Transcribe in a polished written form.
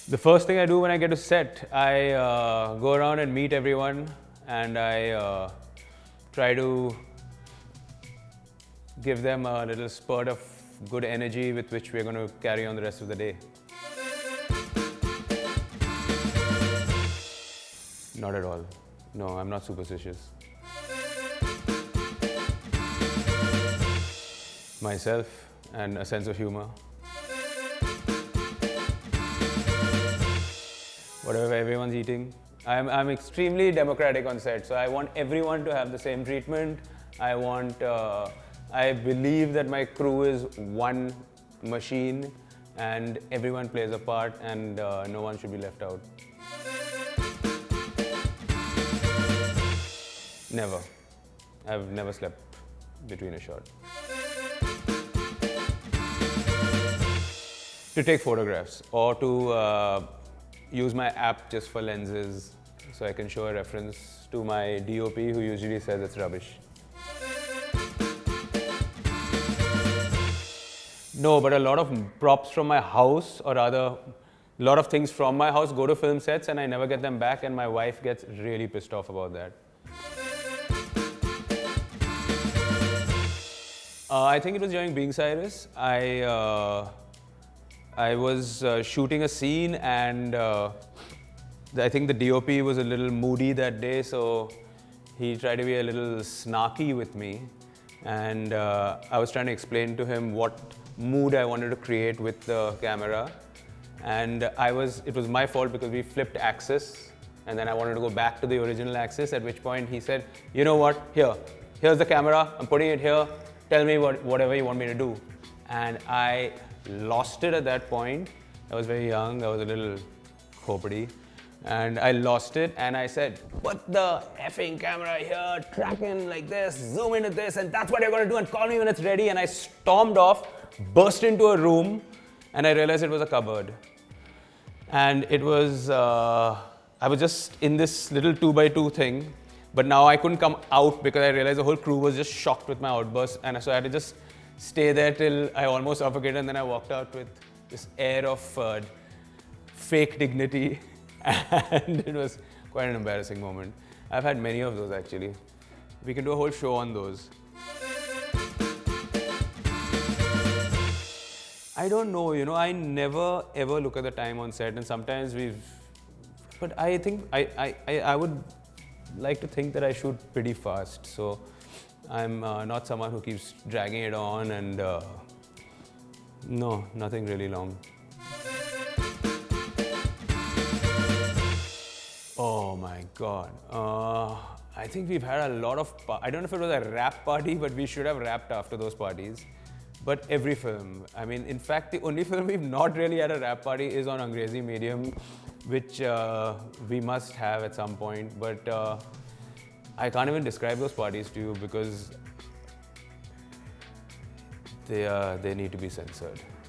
The first thing I do when I get to set, I go around and meet everyone, and I try to give them a little spurt of good energy with which we're going to carry on the rest of the day. Not at all. No, I'm not superstitious. Myself and a sense of humor. Whatever everyone's eating. I'm extremely democratic on set, so I want everyone to have the same treatment. I believe that my crew is one machine and everyone plays a part, and no one should be left out. Never. I've never slept between a shot. To take photographs or to use my app just for lenses, so I can show a reference to my DOP who usually says it's rubbish. No, but a lot of props from my house, or rather, a lot of things from my house go to film sets and I never get them back, and my wife gets really pissed off about that. I think it was during Being Cyrus. I was shooting a scene, and I think the DOP was a little moody that day, so he tried to be a little snarky with me, and I was trying to explain to him what mood I wanted to create with the camera, and it was my fault because we flipped axis, and then I wanted to go back to the original axis, at which point he said, you know what, here's the camera, I'm putting it here, tell me whatever you want me to do. And I lost it at that point. I was very young, I was a little khopadi, and I lost it, and I said, put the effing camera here, tracking like this, zoom into this, and that's what you're going to do, and call me when it's ready. And I stormed off, burst into a room, and I realized it was a cupboard. And it was, I was just in this little 2x2 thing, but now I couldn't come out because I realized the whole crew was just shocked with my outburst, and so I had to just stay there till I almost suffocated, and then I walked out with this air of fake dignity, and it was quite an embarrassing moment. I've had many of those actually. We can do a whole show on those. I don't know, you know, I never ever look at the time on set, and sometimes but I think I would like to think that I shoot pretty fast, so I'm not someone who keeps dragging it on, and no, nothing really long. Oh my God. I think we've had a lot of, I don't know if it was a rap party, but we should have rapped after those parties. But every film, I mean, in fact, the only film we've not really had a rap party is on Angrezi medium, which we must have at some point, but I can't even describe those parties to you because they need to be censored.